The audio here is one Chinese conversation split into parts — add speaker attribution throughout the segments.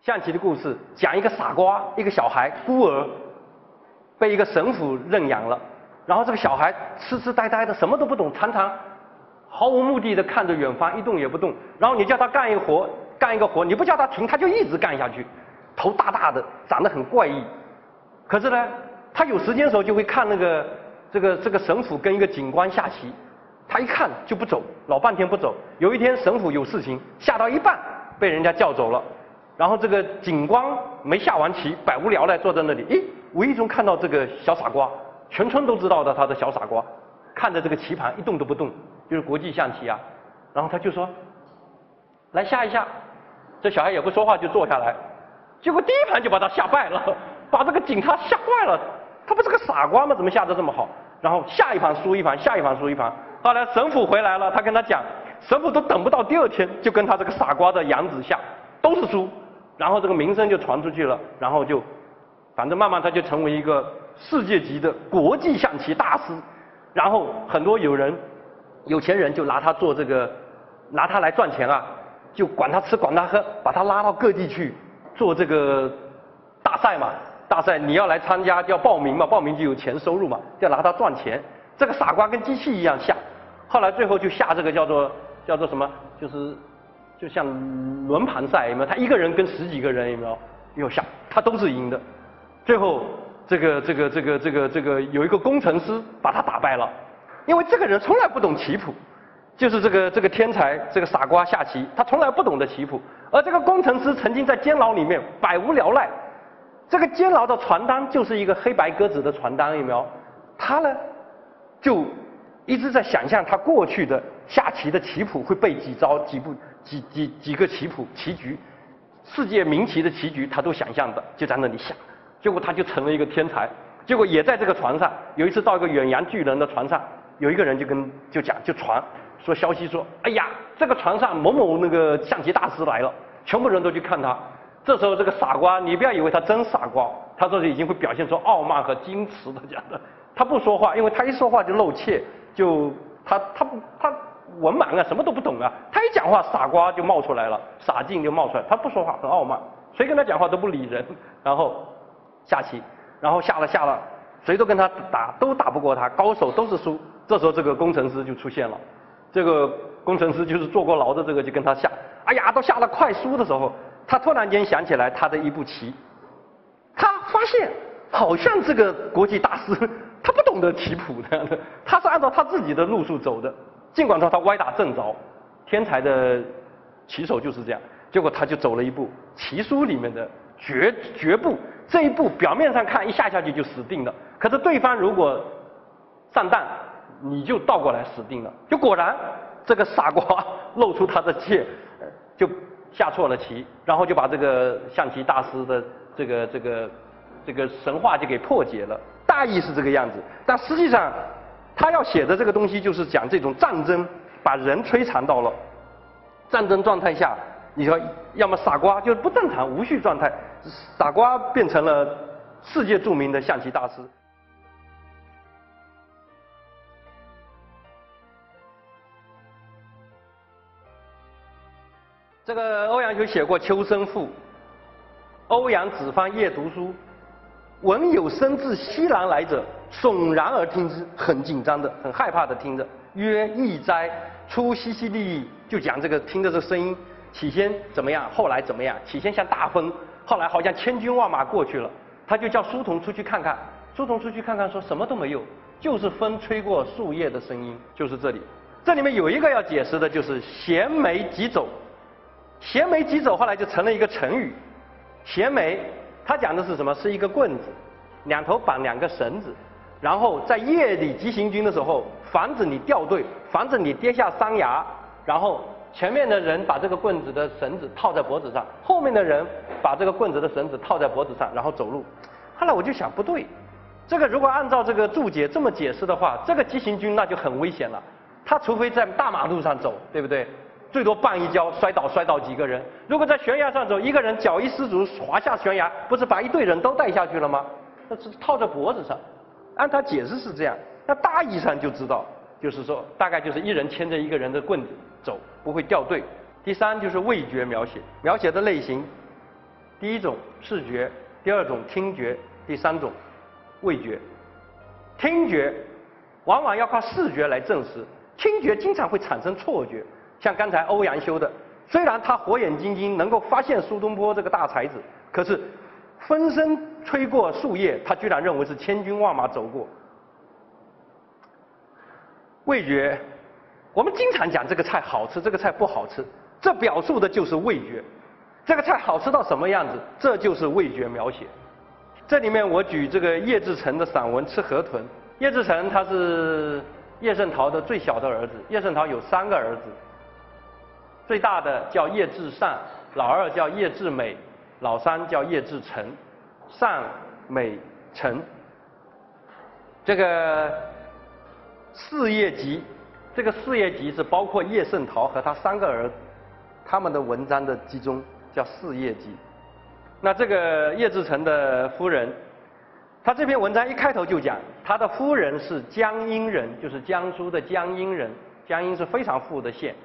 Speaker 1: 象棋的故事讲一个傻瓜，一个小孩孤儿，被一个神父认养了，然后这个小孩痴痴呆呆的，什么都不懂，常常毫无目的的看着远方，一动也不动。然后你叫他干一个活，你不叫他停，他就一直干下去，头大大的，长得很怪异。可是呢，他有时间的时候就会看这个神父跟一个警官下棋，他一看就不走，老半天不走。有一天神父有事情，下到一半被人家叫走了，然后这个警官没下完棋，百无聊赖坐在那里，诶，无意中看到这个小傻瓜，全村都知道的他的小傻瓜，看着这个棋盘一动都不动，就是国际象棋啊。然后他就说，来下一下。这小孩也不说话就坐下来，结果第一盘就把他下败了，把这个警察吓坏了。他不是个傻瓜吗？怎么下得这么好？然后下一盘输一盘，下一盘输一盘。后来神父回来了，他跟他讲，神父都等不到第二天，就跟他这个傻瓜的养子下，都是输。然后这个名声就传出去了，然后就，反正慢慢他就成为一个世界级的国际象棋大师。然后很多有钱人就拿他做拿他来赚钱啊，就管他吃管他喝，把他拉到各地去做这个大赛嘛。大赛你要来参加就要报名嘛，报名就有钱收入嘛，就要拿它赚钱。这个傻瓜跟机器一样下，后来最后就下这个叫做什么，就像轮盘赛有没有？他一个人跟10几个人有没有？又下，他都是赢的。最后这个有一个工程师把他打败了，因为这个人从来不懂棋谱，就是这个天才这个傻瓜下棋，他从来不懂得棋谱，而这个工程师曾经在监牢里面百无聊赖。这个监牢的传单就是一个黑白鸽子的传单，有没有？他呢，就一直在想象他过去的下棋的棋谱会背几招、几个棋谱、棋局，世界名棋的棋局他都想象的，就在那里想。结果他就成了一个天才。结果也在这个船上，有一次到一个远洋巨人的船上，有一个人就传说消息说，哎呀，这个船上某某那个象棋大师来了，全部人都去看他。这时候这个傻瓜，你不要以为他真傻瓜，他这里已经会表现出傲慢和矜持的讲的。他不说话，因为他一说话就露怯，就他文盲啊，什么都不懂啊。他一讲话，傻瓜就冒出来了，傻劲就冒出来。他不说话，很傲慢，谁跟他讲话都不理人。然后下棋，然后下了，谁都跟他打，都打不过他，高手都是输。这时候这个工程师就出现了，这个工程师就是坐过牢的这个就跟他下，哎呀，都下了快输的时候。他突然间想起来他的一步棋，他发现好像这个国际大师他不懂得棋谱的，他是按照他自己的路数走的，尽管说他歪打正着，天才的棋手就是这样。结果他就走了一步棋书里面的绝步，这一步表面上看一下去就死定了，可是对方如果上当，你就倒过来死定了。就果然这个傻瓜露出他的怯，就下错了棋，然后就把这个象棋大师的这个神话就给破解了。大意是这个样子，但实际上他要写的这个东西就是讲这种战争把人摧残到了战争状态下，你说要么傻瓜就是不正常无序状态，傻瓜变成了世界著名的象棋大师。这个欧阳修写过《秋声赋》，欧阳子方夜读书，闻有声自西南来者，悚然而听之，很紧张的，很害怕的听着。曰：异哉！出淅淅沥沥，就讲这个听着这声音，起先怎么样，后来怎么样？起先像大风，后来好像千军万马过去了。他就叫书童出去看看，书童出去看看，说什么都没有，就是风吹过树叶的声音，就是这里。这里面有一个要解释的，就是衔枚疾走。衔枚疾走后来就成了一个成语。衔枚它讲的是什么？是一个棍子，两头绑2个绳子，然后在夜里急行军的时候，防止你掉队，防止你跌下山崖，然后前面的人把这个棍子的绳子套在脖子上，后面的人把这个棍子的绳子套在脖子上，然后走路。后来我就想，不对，这个如果按照这个注解这么解释的话，这个急行军那就很危险了。他除非在大马路上走，对不对？最多绊一跤，摔倒几个人。如果在悬崖上走，一个人脚一失足滑下悬崖，不是把一队人都带下去了吗？那是套在脖子上。按他解释是这样，那大意上就知道，就是说大概就是一人牵着一个人的棍子走，不会掉队。第三就是味觉描写，描写的类型第一种视觉，第二种听觉，第三种味觉。听觉往往要靠视觉来证实，听觉经常会产生错觉。像刚才欧阳修的，虽然他火眼金睛能够发现苏东坡这个大才子，可是风声吹过树叶，他居然认为是千军万马走过。味觉，我们经常讲这个菜好吃，这个菜不好吃，这表述的就是味觉。这个菜好吃到什么样子，这就是味觉描写。这里面我举这个叶志诚的散文《吃河豚》。叶志诚他是叶圣陶的最小的儿子，叶圣陶有3个儿子，最大的叫叶志善，老二叫叶志美，老三叫叶志诚，善美诚。这个四叶集，这个四叶集是包括叶圣陶和他3个儿子他们的文章的集中，叫四叶集。那这个叶志诚的夫人，他这篇文章一开头就讲，他的夫人是江阴人，就是江苏的江阴人，江阴是非常富的县。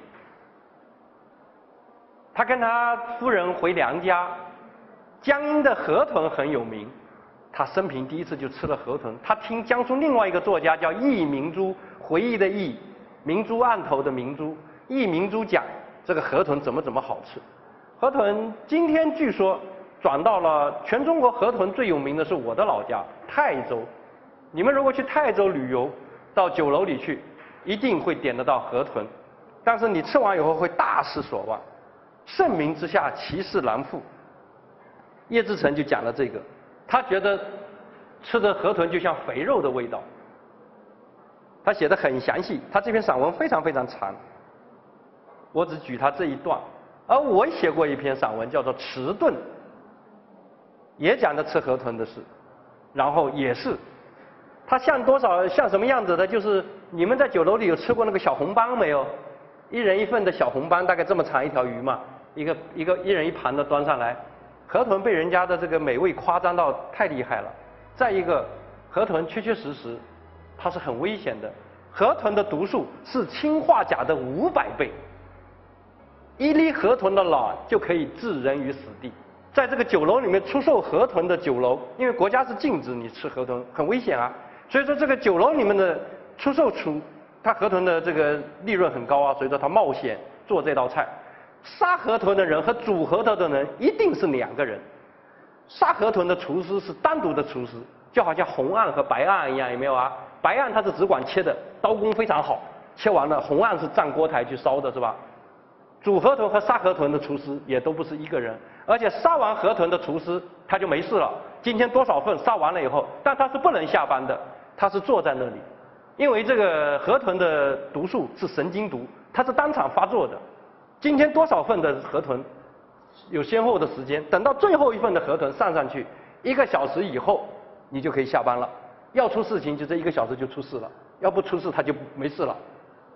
Speaker 1: 他跟他夫人回娘家，江阴的河豚很有名，他生平第一次就吃了河豚。他听江苏另外一个作家叫易明珠，回忆的忆，明珠案头的明珠，易明珠讲这个河豚怎么好吃。河豚今天据说转到了全中国河豚最有名的是我的老家泰州。你们如果去泰州旅游，到酒楼里去，一定会点得到河豚，但是你吃完以后会大失所望。盛名之下，其事难副。叶志诚就讲了这个，他觉得吃的河豚就像肥肉的味道。他写得很详细，他这篇散文非常非常长，我只举他这一段。而我写过一篇散文叫做《迟钝》，也讲的吃河豚的事，然后也是，它像什么样子的？就是你们在酒楼里有吃过那个小红斑没有？一人一份的小红斑，大概这么长一条鱼嘛，一人一盘的端上来。河豚被人家的这个美味夸张到太厉害了。再一个，河豚确确实实它是很危险的，河豚的毒素是氰化钾的500倍。1粒河豚的卵就可以置人于死地。在这个酒楼里面出售河豚的酒楼，因为国家是禁止你吃河豚，很危险啊。所以说这个酒楼里面的出售它河豚的这个利润很高啊，所以说他冒险做这道菜。杀河豚的人和煮河豚的人一定是2个人。杀河豚的厨师是单独的厨师，就好像红案和白案一样，有没有啊？白案他是只管切的，刀工非常好，切完了红案是站锅台去烧的，是吧？煮河豚和杀河豚的厨师也都不是一个人，而且杀完河豚的厨师他就没事了，今天多少份杀完了以后，但他是不能下班的，他是坐在那里，因为这个河豚的毒素是神经毒，它是当场发作的。今天多少份的河豚有先后的时间，等到最后一份的河豚上去，1个小时以后你就可以下班了。要出事情就这1个小时就出事了，要不出事他就没事了。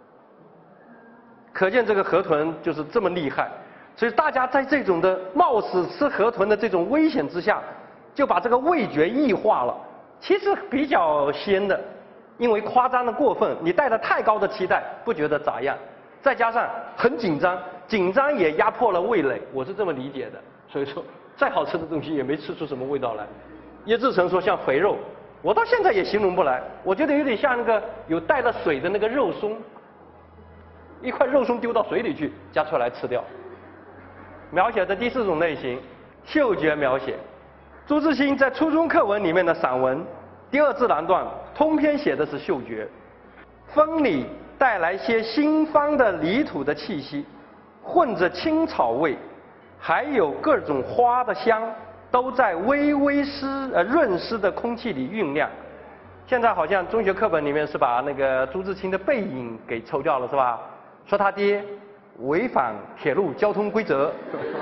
Speaker 1: 可见这个河豚就是这么厉害，所以大家在这种的冒死吃河豚的这种危险之下，就把这个味觉异化了。其实比较鲜的，因为夸张的过分，你带着太高的期待，不觉得咋样。再加上很紧张，紧张也压迫了味蕾，我是这么理解的。所以说，再好吃的东西也没吃出什么味道来。叶志诚说像肥肉，我到现在也形容不来，我觉得有点像那个有带了水的那个肉松。一块肉松丢到水里去，夹出来吃掉。描写的第4种类型，嗅觉描写。朱自清在初中课文里面的散文第2自然段，通篇写的是嗅觉。风里带来些新芳的泥土的气息，混着青草味，还有各种花的香，都在微微润湿的空气里酝酿。现在好像中学课本里面是把那个朱自清的背影给抽掉了，是吧？说他爹违反铁路交通规则，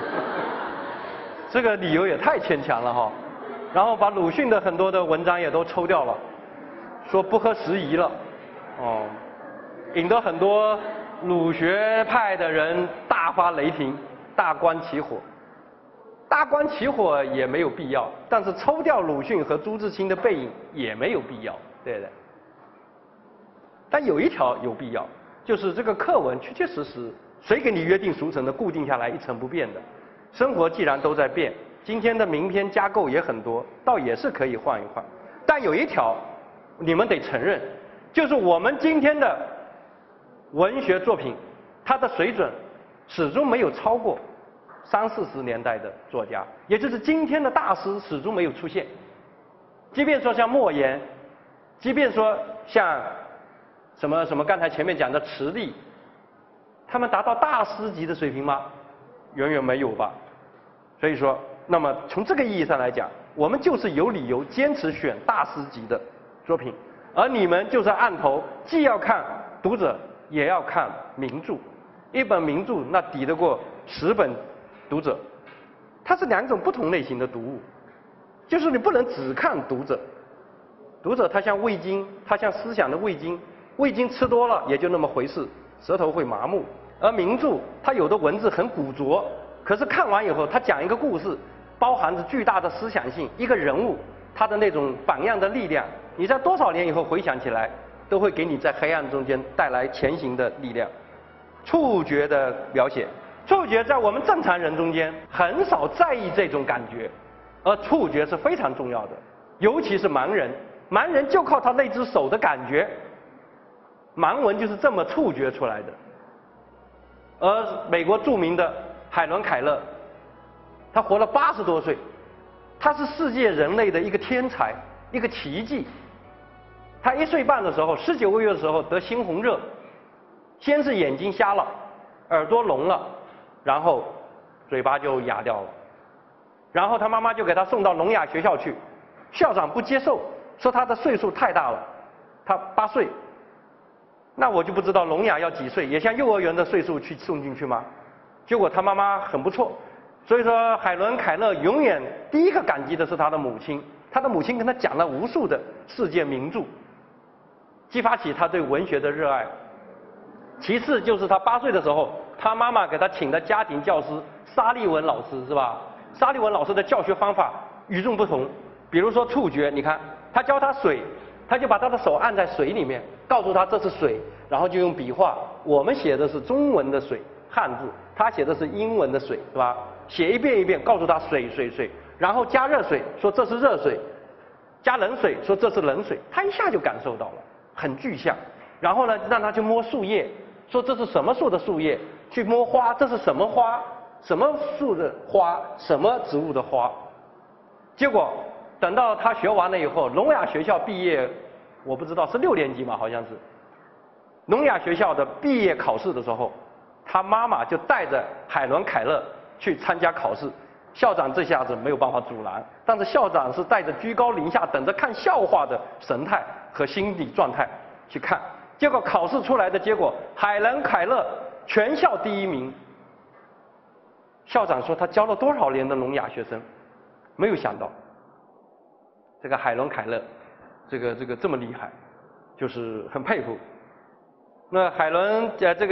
Speaker 1: 这个理由也太牵强了哈。然后把鲁迅的很多的文章也都抽掉了，说不合时宜了，引得很多鲁学派的人大发雷霆，大观其火。大观其火也没有必要，但是抽掉鲁迅和朱自清的背影也没有必要，对不对？但有一条有必要。就是这个课文确确实实，谁给你约定俗成的固定下来一成不变的？生活既然都在变， 今天的名篇架构也很多，倒也是可以换一换。但有一条，你们得承认，就是我们今天的文学作品，它的水准始终没有超过30、40年代的作家，也就是今天的大师始终没有出现。即便说像莫言，即便说像什么刚才前面讲的池莉，他们达到大师级的水平吗？远远没有吧。所以说，那么从这个意义上来讲，我们就是有理由坚持选大师级的作品，而你们就是按头，既要看读者，也要看名著。一本名著那抵得过10本读者，它是2种不同类型的读物，就是你不能只看读者。读者它像味精，它像思想的味精，味精吃多了也就那么回事，舌头会麻木。而名著它有的文字很古拙，可是看完以后，它讲一个故事，包含着巨大的思想性，一个人物他的那种榜样的力量，你在多少年以后回想起来，都会给你在黑暗中间带来前行的力量。触觉的描写，触觉在我们正常人中间很少在意这种感觉，而触觉是非常重要的，尤其是盲人，盲人就靠他那只手的感觉，盲文就是这么触觉出来的。而美国著名的海伦·凯勒，他活了80多岁，他是世界人类的一个天才，一个奇迹。他1岁半的时候，19个月的时候得猩红热，先是眼睛瞎了，耳朵聋了，然后嘴巴就哑掉了。然后他妈妈就给他送到聋哑学校去，校长不接受，说他的岁数太大了，他8岁。那我就不知道聋哑要几岁，也像幼儿园的岁数去送进去吗？结果他妈妈很不错，所以说海伦·凯勒永远第一个感激的是他的母亲，他的母亲跟他讲了无数的世界名著，激发起他对文学的热爱。其次就是他8岁的时候，他妈妈给他请的家庭教师沙利文老师，是吧？沙利文老师的教学方法与众不同，比如说触觉，你看他教他水，他就把他的手按在水里面，告诉他这是水，然后就用笔画，我们写的是中文的水汉字，他写的是英文的水，是吧？写一遍一遍，告诉他水水水，然后加热水，说这是热水，加冷水，说这是冷水，他一下就感受到了，很具象。然后呢，让他去摸树叶，说这是什么树的树叶，去摸花，这是什么花，什么树的花，什么植物的花。结果等到他学完了以后，聋哑学校毕业，我不知道是6年级嘛，好像是。聋哑学校的毕业考试的时候，他妈妈就带着海伦·凯勒去参加考试，校长这下子没有办法阻拦，但是校长是带着居高临下等着看笑话的神态和心理状态去看。结果考试出来的结果，海伦·凯勒全校第1名。校长说他教了多少年的聋哑学生，没有想到这个海伦·凯勒这么厉害，就是很佩服。那海伦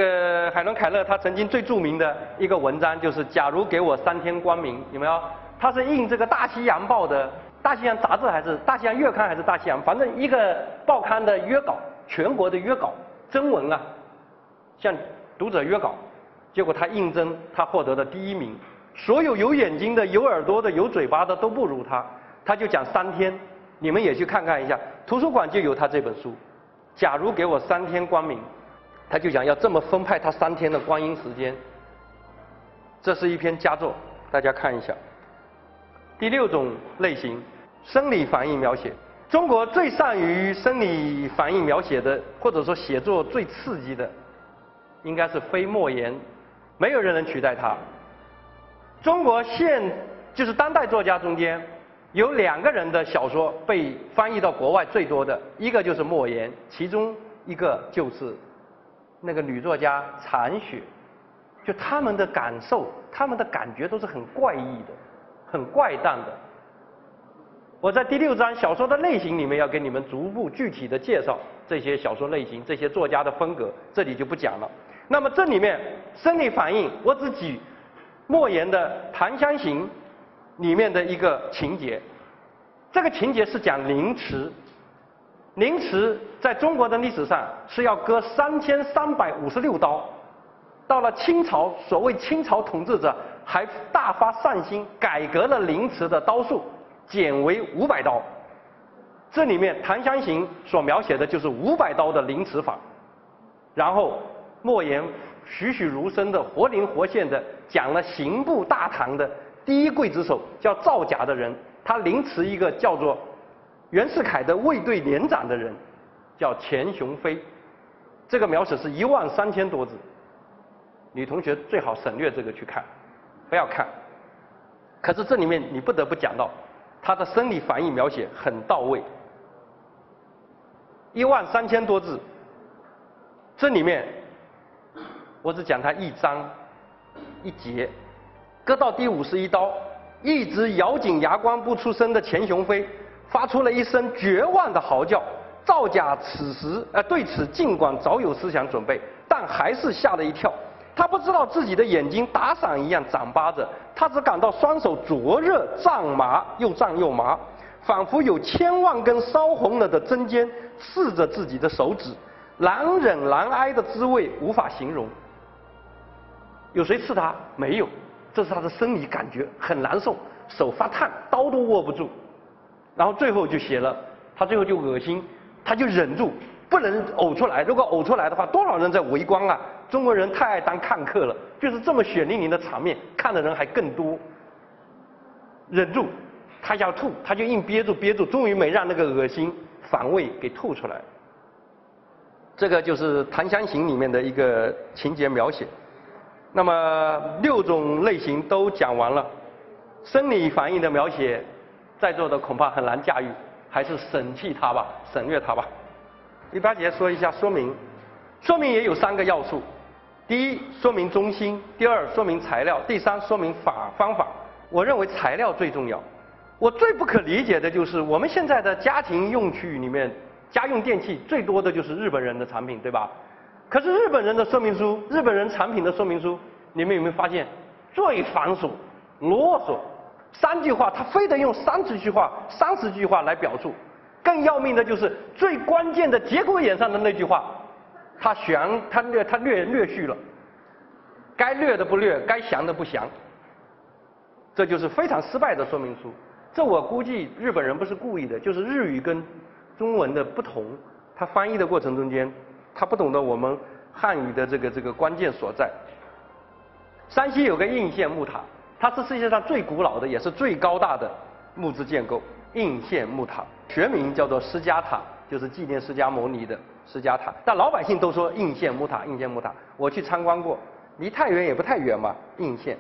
Speaker 1: ·凯勒他曾经最著名的一个文章就是假如给我3天光明，有没有？他是印这个大西洋报的大西洋杂志还是大西洋月刊还是大西洋，反正一个报刊的约稿，全国的约稿征文啊，向读者约稿，结果他应征，他获得了第1名，所有有眼睛的有耳朵的有嘴巴的都不如他，他就讲3天，你们也去看看一下，图书馆就有他这本书，假如给我3天光明，他就讲要这么分派他3天的光阴时间。这是一篇佳作，大家看一下。第6种类型，生理反应描写。中国最善于生理反应描写的，或者说写作最刺激的，应该是非莫言，没有人能取代他。中国就是当代作家中间有2个人的小说被翻译到国外最多的，一个就是莫言，其中一个就是那个女作家残雪。就他们的感受，他们的感觉都是很怪异的，很怪诞的。我在第6章小说的类型里面要给你们逐步具体的介绍这些小说类型，这些作家的风格，这里就不讲了。那么这里面生理反应，我只举莫言的《檀香刑》里面的一个情节。这个情节是讲凌迟，凌迟在中国的历史上是要割3356刀， 到了清朝，所谓清朝统治者还大发善心，改革了凌迟的刀数，减为500刀。这里面檀香刑所描写的就是500刀的凌迟法。然后莫言栩栩如生的、活灵活现的讲了刑部大堂的第一刽子手叫造假的人，他凌迟一个叫做袁世凯的卫队连长的人，叫钱雄飞。这个描写是13000多字，女同学最好省略这个去看，不要看。可是这里面你不得不讲到他的生理反应描写很到位，13000多字。这里面我只讲他一章一节，割到第51刀，一直咬紧牙关不出声的钱雄飞发出了一声绝望的嚎叫。造假对此尽管早有思想准备，但还是吓了一跳。他不知道自己的眼睛打伞一样长疤着，他只感到双手灼热胀麻，又胀又麻，仿佛有1000万根烧红了的针尖刺着自己的手指，难忍难挨的滋味无法形容。有谁刺他？没有，这是他的生理感觉，很难受，手发烫，刀都握不住。然后最后就写了，他最后就恶心，他就忍住不能呕出来。如果呕出来的话，多少人在围观啊！中国人太爱当看客了，就是这么血淋淋的场面，看的人还更多。忍住，他要吐，他就硬憋住，终于没让那个恶心反胃给吐出来。这个就是《檀香刑》里面的一个情节描写。那么6种类型都讲完了，生理反应的描写，在座的恐怕很难驾驭，还是省略它吧。第8节说一下说明，说明也有3个要素：第一，说明中心；第二，说明材料；第三，说明方法。我认为材料最重要。我最不可理解的就是我们现在的家庭用具里面，家用电器最多的就是日本人的产品，对吧？可是日本人的说明书，日本人产品的说明书，你们有没有发现最繁琐、啰嗦？3句话，他非得用30句话、30句话来表述。更要命的就是最关键的节骨眼上的那句话，他略去了，该略的不略，该详的不详，这就是非常失败的说明书。这我估计日本人不是故意的，就是日语跟中文的不同，他翻译的过程中间，他不懂得我们汉语的这个关键所在。山西有个应县木塔，它是世界上最古老的也是最高大的木质建构，应县木塔，学名叫做释迦塔，就是纪念释迦牟尼的释迦塔。但老百姓都说应县木塔，应县木塔。我去参观过，离太远也不太远嘛，应县。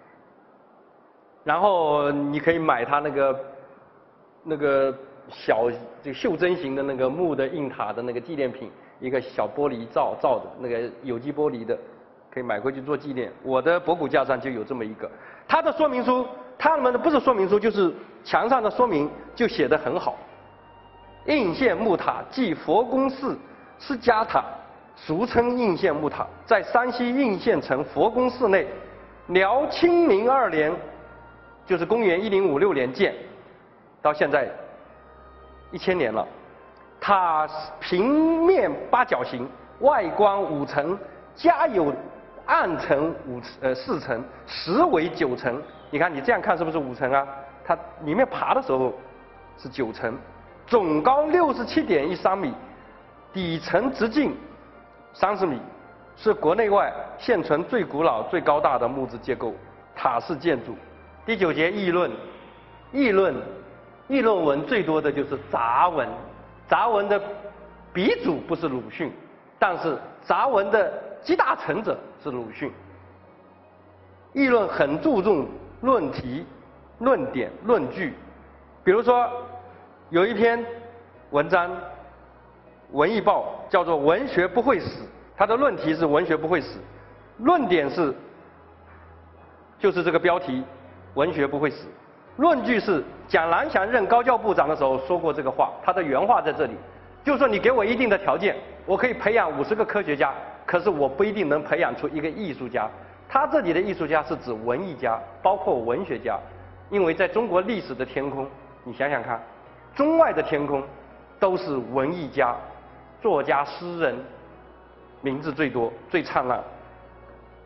Speaker 1: 然后你可以买它那个小这个袖珍型的那个木的硬塔的那个纪念品，一个小玻璃罩的那个有机玻璃的，可以买回去做纪念。我的博古架上就有这么一个，它的说明书，他们的不是说明书，就是墙上的说明就写得很好。应县木塔即佛宫寺释迦塔，俗称应县木塔，在山西应县城佛宫寺内，辽清明2年，就是公元1056年建，到现在1000年了。塔平面8角形，外观5层，加有暗层4层，实为9层。你看你这样看是不是5层啊？它里面爬的时候是9层，总高67.13米，底层直径30米，是国内外现存最古老、最高大的木质结构塔式建筑。第9节议论，议论文最多的就是杂文，杂文的鼻祖不是鲁迅，但是杂文的集大成者是鲁迅。议论很注重论题、论点、论据。比如说有一篇文章，文艺报叫做《文学不会死》，它的论题是文学不会死，论点是就是这个标题文学不会死，论据是蒋南翔任高教部长的时候说过这个话，他的原话在这里，就是说你给我一定的条件，我可以培养50个科学家，可是我不一定能培养出一个艺术家。他这里的艺术家是指文艺家，包括文学家，因为在中国历史的天空，你想想看，中外的天空都是文艺家、作家、诗人，名字最多、最灿烂。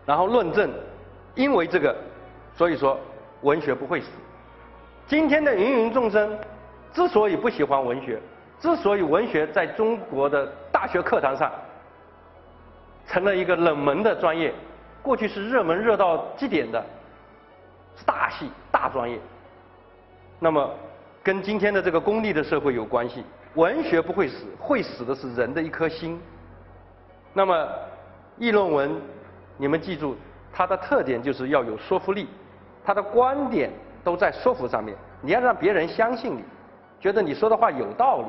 Speaker 1: 然后论证，因为这个，所以说文学不会死。今天的芸芸众生之所以不喜欢文学，之所以文学在中国的大学课堂上成了一个冷门的专业，过去是热门热到极点的，是大系大专业。那么跟今天的这个功利的社会有关系。文学不会死，会死的是人的一颗心。那么议论文，你们记住，它的特点就是要有说服力，它的观点都在说服上面，你要让别人相信你，觉得你说的话有道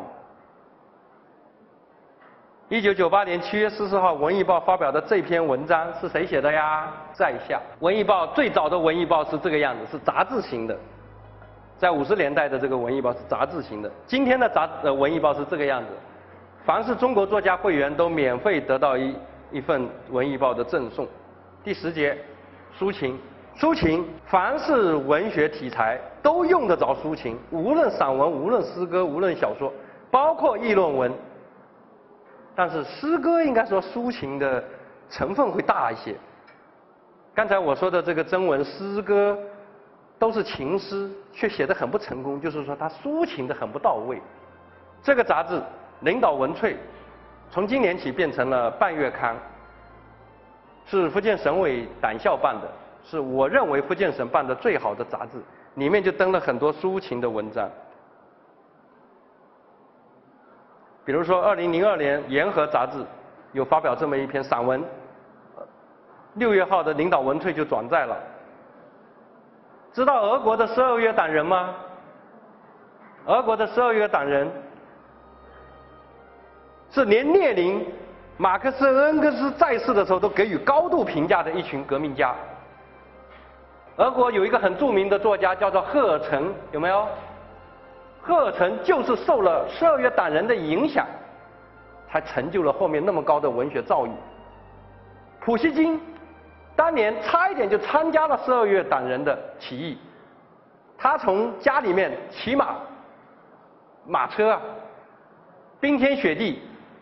Speaker 1: 理。1998年7月14号，《文艺报》发表的这篇文章是谁写的呀？在下。《文艺报》最早的《文艺报》是这个样子，是杂志型的。在50年代的这个《文艺报》是杂志型的，今天的《文艺报》是这个样子。凡是中国作家会员都免费得到一份《文艺报》的赠送。第10节，抒情。抒情，凡是文学题材都用得着抒情，无论散文，无论诗歌，无论小说，包括议论文。但是诗歌应该说抒情的成分会大一些。刚才我说的这个征文诗歌都是情诗，却写得很不成功，就是说它抒情的很不到位。这个杂志领导文萃从今年起变成了半月刊，是福建省委党校办的，是我认为福建省办的最好的杂志，里面就登了很多抒情的文章。比如说2002年《沿河》杂志有发表这么一篇散文，6月号的领导文萃就转载了。知道俄国的12月党人吗？俄国的12月党人是连列宁、马克思、恩格斯在世的时候都给予高度评价的一群革命家。俄国有一个很著名的作家叫做赫尔岑，有没有？赫尔岑就是受了12月党人的影响，才成就了后面那么高的文学造诣。普希金当年差一点就参加了12月党人的起义，他从家里面骑马车啊，冰天雪地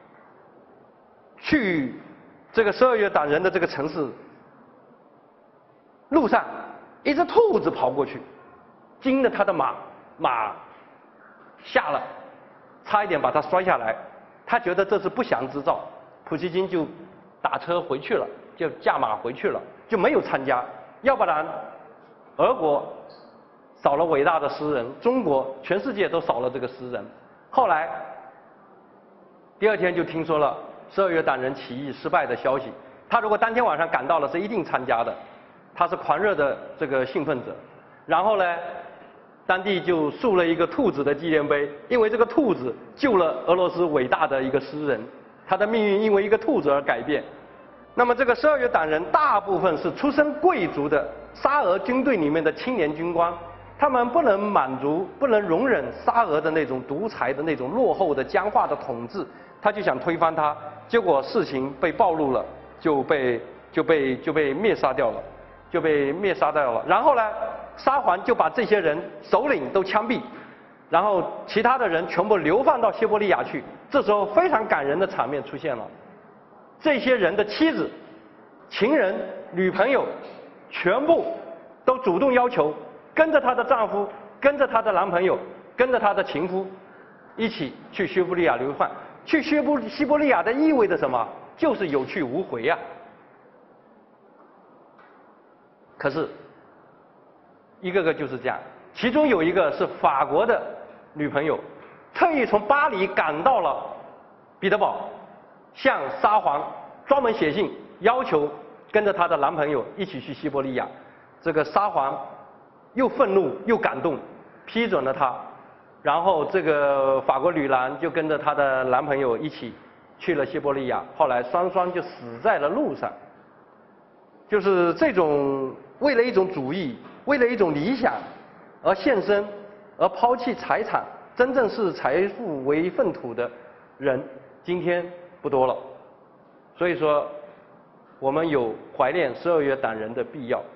Speaker 1: 去这个12月党人的这个城市，路上一只兔子跑过去，惊得他的马吓了，差一点把他摔下来。他觉得这是不祥之兆，普希金就打车回去了，就驾马回去了，就没有参加。要不然，俄国少了伟大的诗人，中国全世界都少了这个诗人。后来，第2天就听说了12月党人起义失败的消息。他如果当天晚上赶到了，是一定参加的。他是狂热的这个兴奋者。然后呢，当地就竖了一个兔子的纪念碑，因为这个兔子救了俄罗斯伟大的一个诗人，他的命运因为一个兔子而改变。那么这个12月党人大部分是出身贵族的沙俄军队里面的青年军官，他们不能容忍沙俄的那种独裁的那种落后的僵化的统治，他就想推翻它，结果事情被暴露了，就被灭杀掉了，然后呢，沙皇就把这些人首领都枪毙，然后其他的人全部流放到西伯利亚去。这时候非常感人的场面出现了，这些人的妻子、情人、女朋友全部都主动要求跟着她的丈夫、跟着她的男朋友、跟着她的情夫一起去西伯利亚流放。去西伯利亚的意味着什么？就是有去无回啊。可是一个个就是这样，其中有一个是法国的女朋友，特意从巴黎赶到了彼得堡，向沙皇专门写信要求跟着她的男朋友一起去西伯利亚。这个沙皇又愤怒又感动，批准了她。然后这个法国女郎就跟着她的男朋友一起去了西伯利亚，后来双双就死在了路上。就是这种为了一种主义，为了一种理想而献身，而抛弃财产，真正视财富为粪土的人，今天不多了。所以说，我们有怀念12月党人的必要。